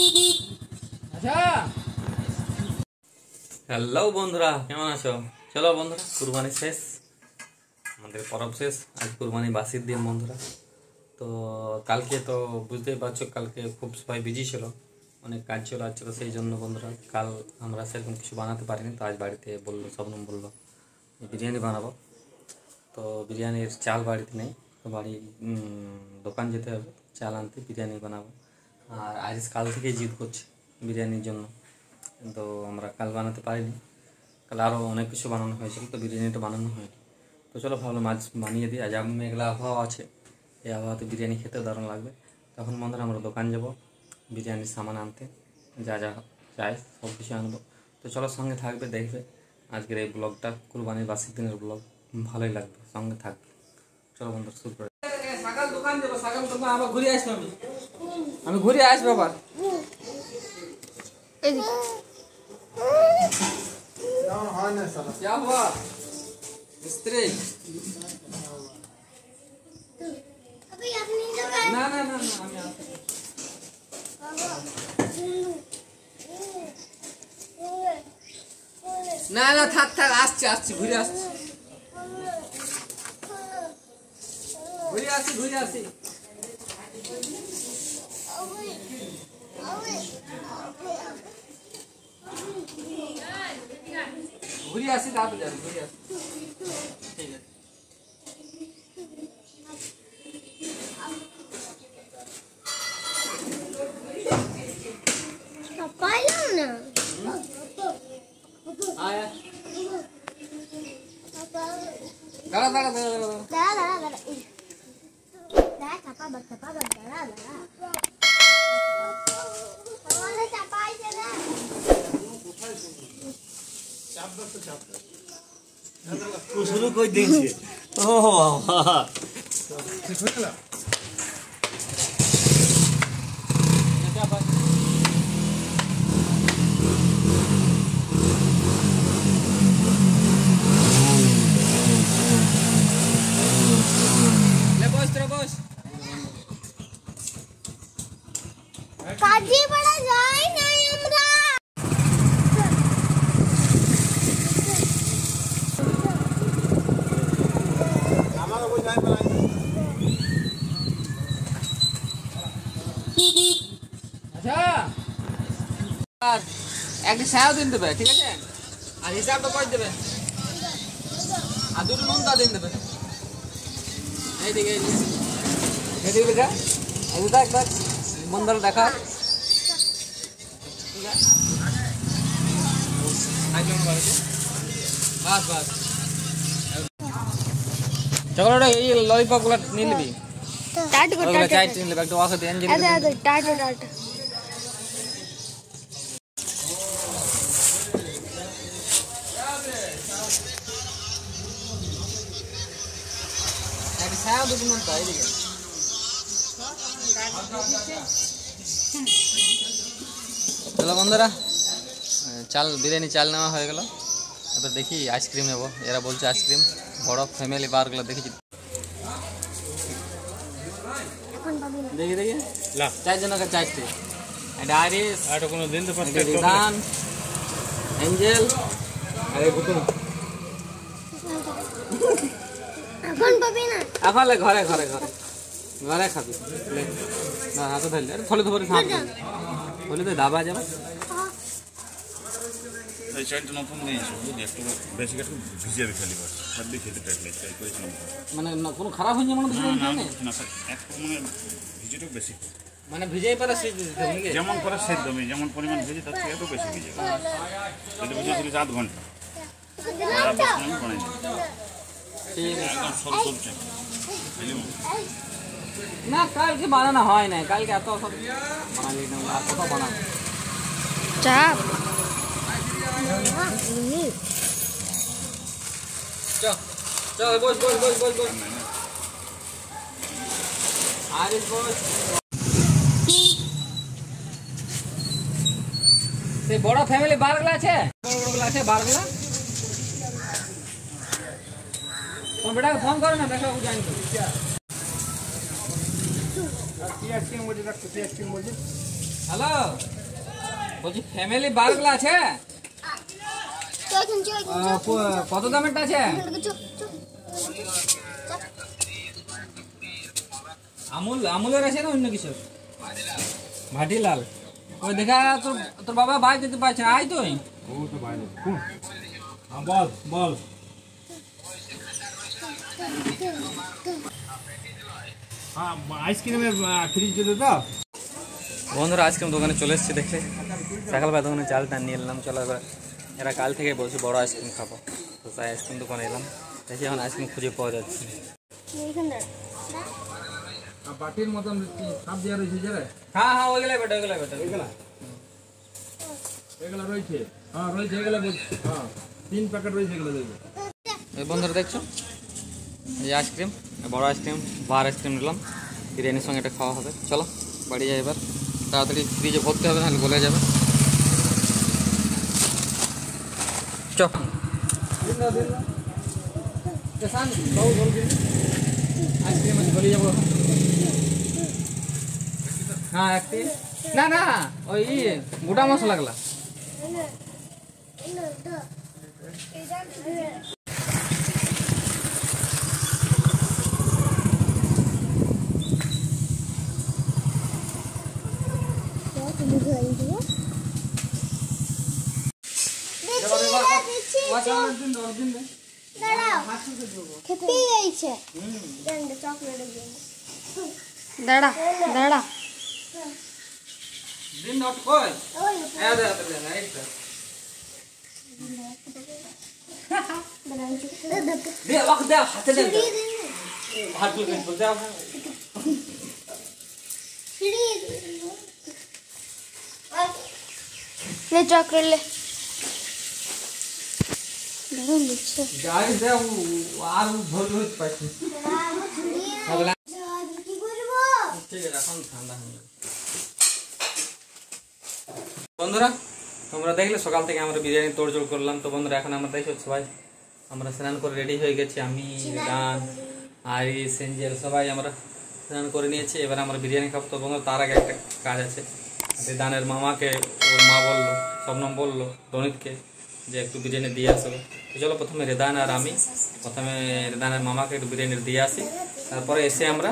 Hello বন্ধুরা, কেমন আছো? চলো বন্ধুরা, কুরবানি শেষ, আমাদের পরব শেষ। আজ কুরবানি বাসির দিন বন্ধুরা। তো কালকে তো বুঝতেই পারছো, কালকে খুব সবাই বিজি ছিল, অনেক কাজ ছিল আজ ছিল, সেই জন্য বন্ধুরা কাল আমরা সেরকম কিছু বানাতে পারিনি। তো আজ বাড়িতে বললো, শবনম বললো বিরিয়ানি বানাবো। তো বিরিয়ানির চাল বাড়িতে নেই, তো বাড়ি দোকান যেতে হবে চাল আনতে, বিরিয়ানি বানাবো। আর আজ কাল থেকেই জিদ করছে বিরিয়ানির জন্য, তো আমরা কাল বানাতে পারিনি। কাল আরও অনেক কিছু বানানো হয়েছিল, তো বিরিয়ানিটা বানানো হয়নি। তো চলো ভাবলাম আজ বানিয়ে দিই। আজ মেঘলা আবহাওয়া আছে, এই আবহাওয়াতে বিরিয়ানি খেতে দারুণ লাগবে। তখন বন্ধুরা আমরা দোকান যাব বিরিয়ানির সামান আনতে, যা যা চাই সব কিছু আনবো। তো চলো সঙ্গে থাকবে, দেখবে আজকের এই ব্লগটা, কুরবানির বাসির দিনের ব্লগ, ভালোই লাগবে, সঙ্গে থাকবে। চলো বন্ধুরা শুরু করে। সকাল দোকান যাবো, সকাল দোকান আবার ঘুরে আসবো, আমি ঘুরে আসবো আবার। क्या हुआ मिस्त्री? ना ना ना ना ना থাক থাক, আসছি আসছি, ঘুরে আসছি ঘুরে আসছি ঘুরে আসছি ঘুরে আসি, তারপরে যাবো, ঘুরে আসি, ঠিক আছে। পাইলাম না আয়া দাঁড়া দাঁড়া দাঁড়া দাঁড়া দাঁড়া দাঁড়া দাঁড়া চাপা দাঁড়া দাঁড়া আমাদের চাপাইছে না, চাপ দাও তো, চাপ দাও শুরু কই দিয়েছে। ও বাবা ঠিক হয়ে গেল। কাজে পড়া যায় না আমরা। আমাকে বই যায় পড়াই। আচ্ছা, আর একটা সায়াও দিন দেবে, ঠিক আছে? আর হিসাবটা করে দেবে, আর দুটো নুনটা দিন দেবে। এইদিকে এইদিকে দেখা, এইদিকে একবার বন্ধুরা দেখা, বাস বাস। চকলেট এই ললিপপ গুলো নিয়ে নিবি, চাই নিয়ে নেবে একটু, ওকে দিয়ে টাটা টাটা। একটা ছায়া দুটো নুনটা এইদিকে। চলো বন্ধুরা, চাল বিরিয়ানি চাল নেওয়া হয়ে গেল, এবার দেখি আইসক্রিম নেবো। এরা বলছে আইসক্রিম, বড় ফ্যামিলি বারগুলো দেখেছি, দেখি দেখি চারজনকে চারটে, এটা আইরিস, এটা কোনো দিন তো রিদান, এঞ্জেল আর এই বুতুম। এখন পাবি না, এখন ঘরে ঘরে ঘরে ঘরে খাবি, না হাতে ধরলে থলে তো ধরে খাবি, থলে তো দাবা যাবে। এই চালটা নতুন নিয়েছি, বুঝলি, একটু বেশি একটু ভিজিয়ে খেলি, বাস খাবি খেতে টাইপের ট্রাই করেছিলাম। মানে কোনো খারাপ হয়ে যায় মনে হচ্ছে না না স্যার, একটু মানে ভিজিটাও বেশি, মানে ভিজেই পারে সেদ্ধ দিতে হবে, যেমন করে সেদ্ধ আমি যেমন পরিমাণ ভেজে তার থেকে একটু বেশি ভিজে, সেটা ভিজেছিল 7 ঘন্টা, আমি বানাই দিই, ঠিক আছে। একদম সব চলছে না কালকে বানানো হয় না, কালকে এত সব বানালি না, আর কত বানাবো চাপ। চল চল, বস বস বস বস বস, আরে বস। সেই বড় ফ্যামিলি বারগুলো আছে, বড় বড়গুলো আছে বারগুলো। তোমার বেটাকে ফোন করো না, বেটা জানি তো। হ্যালো বলছি ফ্যামিলি বারগুলো আছে কত দামেরটা আছে আমুলের আছে না অন্য কিছু ভাটিলাল ওই দেখা তোর বাবা বাইক দিতে পারছে আয় তুই বল বল হ্যাঁ আইসক্রিমের ফ্রিজ দিতে তো বন্ধুরা আইসক্রিম দোকানে চলে এসেছি দেখে সকালবেলা দোকানে চালটা নিয়ে এলাম চলো এবার এরা কাল থেকে বলছি বড় আইসক্রিম খাবো তো তাই আইসক্রিম দোকানে এলাম দেখি এখন আইসক্রিম খুঁজে পাওয়া যাচ্ছে বাটির মতন সাপ দেওয়া রয়েছে যে হ্যাঁ হ্যাঁ ওইগুলো বেটা এগুলা রয়েছে হ্যাঁ রয়েছে এগুলা হ্যাঁ 3 প্যাকেট রয়েছে এগুলো দেখবে এই বন্ধুরা দেখছো এই আইসক্রিম বড় আইসক্রিম বার আইসক্রিম নিলাম বিরিয়ানির সঙ্গে এটা খাওয়া হবে চলো বাড়ি যাই এবার তাড়াতাড়ি ফ্রিজে ভরতে হবে নাহলে গলে যাবে চ আইসক্রিম গলে যাবো হ্যাঁ একটি না না ওই গোটা মশলা লাগলা দাঁড়া দাঁড়া দিন নট কই এ দে রাইট দে ওয়াক দে হাতে দে হাত তুলে বল দাও ले चॉकलेट ले दादा लिखছে যাই দে আর ভুল হইতে পারছি আগলা কি করব ঠিক আছে এখন ঠান্ডা হয়ে বন্ধুরা তোমরা দেখলে সকাল থেকে আমরা বিরিয়ানি তোড়জোড় করলাম তো বন্ধুরা এখন আমরা দেখো সবাই আমরা স্নান করে রেডি হয়ে গেছি আমি গান আরিস এঞ্জেল সবাই আমরা স্নান করে নিয়েছি এবার আমরা বিরিয়ানি খাবো তো বন্ধুরা তার আগে একটা কাজ আছে দানের মামাকে ওর মা বললো শবনম বললো রনিতকে যে একটু বিরিয়ানি দিয়ে আসো তো চলো প্রথমে রেদান আর আমি প্রথমে রেদানের মামাকে একটু বিরিয়ানি দিয়ে আসি তারপরে এসে আমরা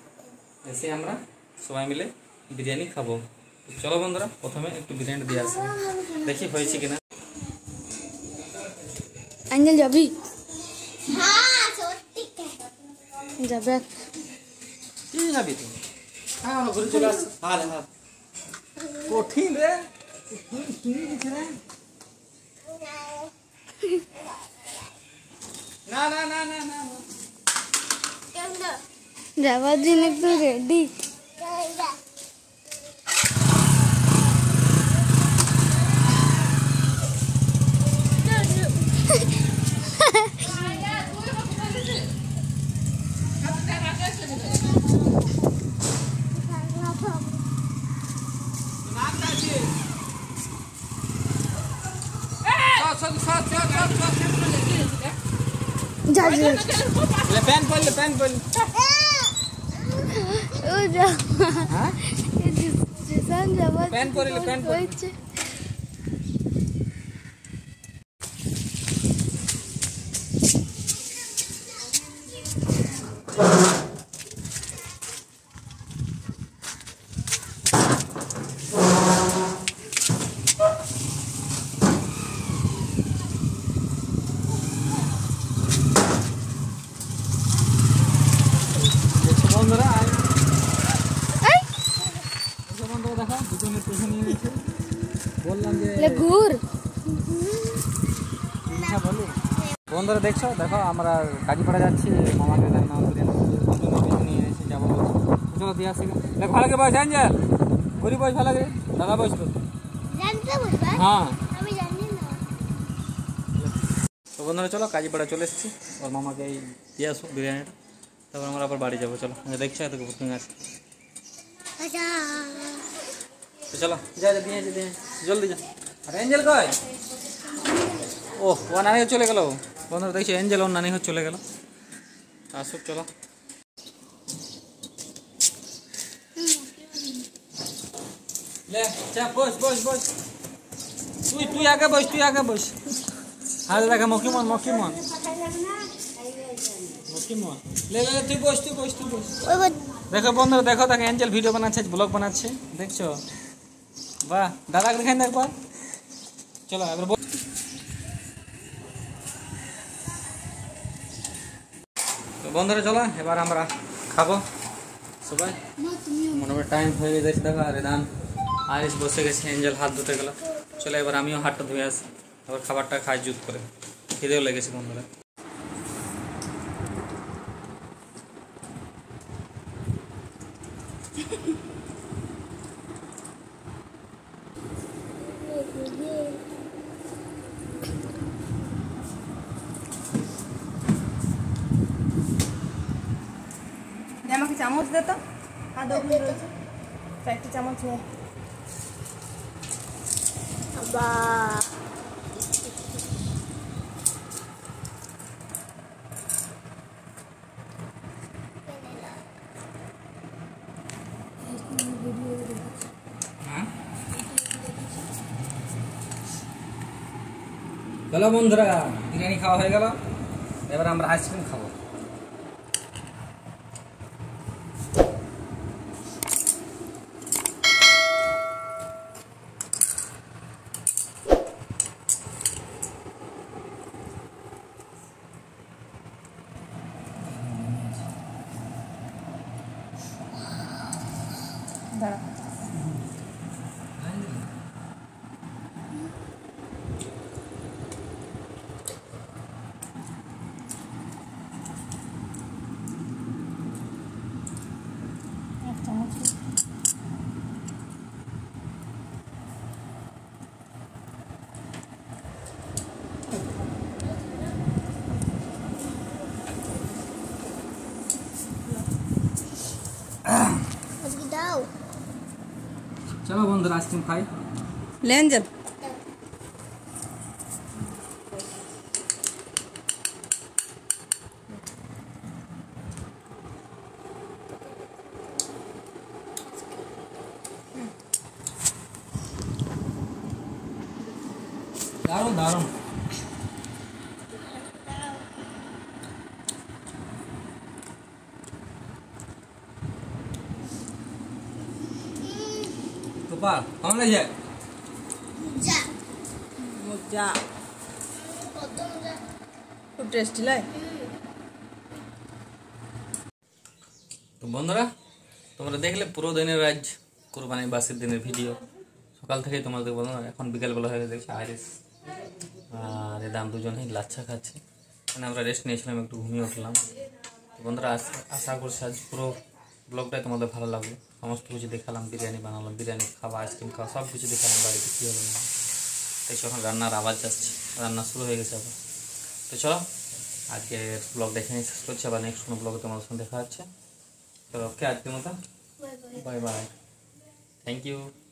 সবাই মিলে বিরিয়ানি খাবো চলো বন্ধুরা প্রথমে একটু বিরিয়ানি দিয়ে আসি দেখি হয়েছে কিনা অ্যাঞ্জেল যাবি যাবে কি যাবি তুই হ্যাঁ আমরা ঘুরে চলে আসছি হাল হাল কঠিন রে তুমি দিছে রে না না না না না যাবার জন্য একটু রেডি जा ले पैन पहन ओ जा हां जिसान जावा पैन पहन ले पैन पहन বন্ধুরা দেখছো দেখো আমরা কাজীপাড়া যাচ্ছি মামাকে নিয়ে এসে যাবো চলো দিয়ে আসি দেখ ভালো করে বয়স অ্যাঞ্জেল ঘুরি বয়স ভালো করে দাদা বয়স তো হ্যাঁ তো বন্ধুরা চলো কাজীপাড়া চলে এসেছি ওর মামাকে এই দিয়ে আসো বিরিয়ানিটা তারপর আমরা আবার বাড়ি যাবো চলো দেখছো এত বুকিং আছে তো চলো যা দিয়ে জলদি যা আর অ্যাঞ্জেল কই ও নানি চলে গেল বন্ধুরা দেখছি এঞ্জেল ওর নানি চলে গেল আসুক চলো লে চা বস তুই আগে বস, তুই আগে বস। হাল দেখা মকিমন লে তুই বস। দেখো বন্ধুরা, দেখো তাকে এঞ্জেল ভিডিও বানাচ্ছে, ব্লগ বানাচ্ছে, দেখছো? বাহ, দাদাকে দেখাই না একবার। চলো এবার বন্ধুরা, চলো এবার আমরা খাবো সবাই। মনে হয় টাইম হয়ে গেছে। দেখো রেদান আরিস বসে গেছে, এঞ্জেল হাত ধুতে গেল। চলো এবার আমিও হাতটা ধুয়ে আসি, এবার খাবারটা খাই জুত করে। খিদেও লেগেছে বন্ধুরা। আমাকে চামচ দে তো, আর ওখানে রয়েছে চারটি চামচ নিয়ে। চলো বন্ধুরা, বিরিয়ানি খাওয়া হয়ে গেল, এবার আমরা আইসক্রিম খাবো। দাঁড়া, এক চামচ। চলো বন্ধুরা, আইসক্রিম খাই। লেন যান। দারুণ দারুণ। তোপা কেমন লাগছে? মজা, খুব টেস্টি লাগে। তো বন্ধুরা, তোমরা দেখলে পুরো দিনের আজ কুরবানি বাসের দিনের ভিডিও। সকাল থেকেই তোমাদের বললাম, এখন বিকালবেলা হয়ে গেছে। দেখছি আইরিস আর এদাম দুজনেই লাচ্ছা খাচ্ছে। মানে আমরা রেস্ট নিয়েছিলাম, একটু ঘুমিয়ে উঠলাম। তো বন্ধুরা, আশা করছি আজ পুরো ব্লগটাই তোমাদের ভালো লাগলো। সমস্ত কিছু দেখালাম, বিরিয়ানি বানালাম, বিরিয়ানি খাওয়া, আইসক্রিম খাওয়া, সব কিছু দেখালাম বাড়িতে কী হবে না। তাই এখন রান্নার আওয়াজ যাচ্ছে, রান্না শুরু হয়ে গেছে আবার। তো চলো আজকে ব্লগ দেখে নিয়ে শেষ করছি, আবার নেক্সট কোনো ব্লগে তোমাদের সঙ্গে দেখা হচ্ছে। তো ওকে, আজকের মতো বাই বাই, থ্যাংক ইউ।